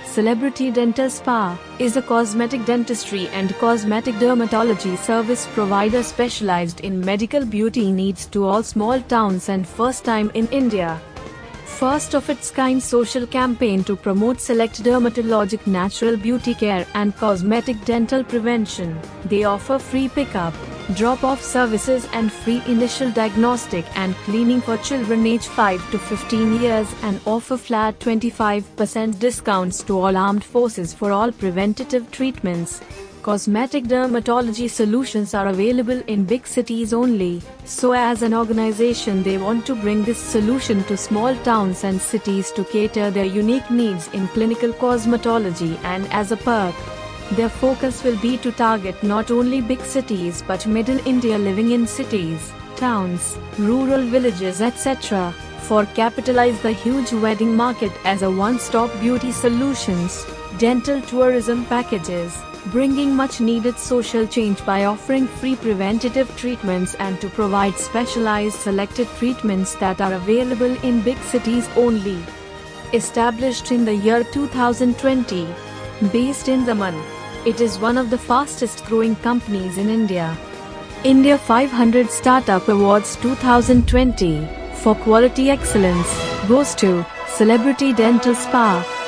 Celebrity Dental Spa is a cosmetic dentistry and cosmetic dermatology service provider specialized in medical beauty needs to all small towns and first time in India. First of its kind social campaign to promote select dermatologic natural beauty care and cosmetic dental prevention. They offer free pickup, drop-off services and free initial diagnostic and cleaning for children aged 5 to 15 years and offer flat 25% discounts to all armed forces for all preventative treatments. Cosmetic dermatology solutions are available in big cities only, so as an organization they want to bring this solution to small towns and cities to cater their unique needs in clinical cosmetology, and as a perk, their focus will be to target not only big cities but middle India living in cities, towns, rural villages etc. for capitalize the huge wedding market as a one-stop beauty solutions, dental tourism packages, bringing much needed social change by offering free preventative treatments and to provide specialized selected treatments that are available in big cities only. Established in the year 2020, based in Daman, it is one of the fastest growing companies in India. India 500 Startup Awards 2020 for quality excellence goes to Celebrity Dental Spa.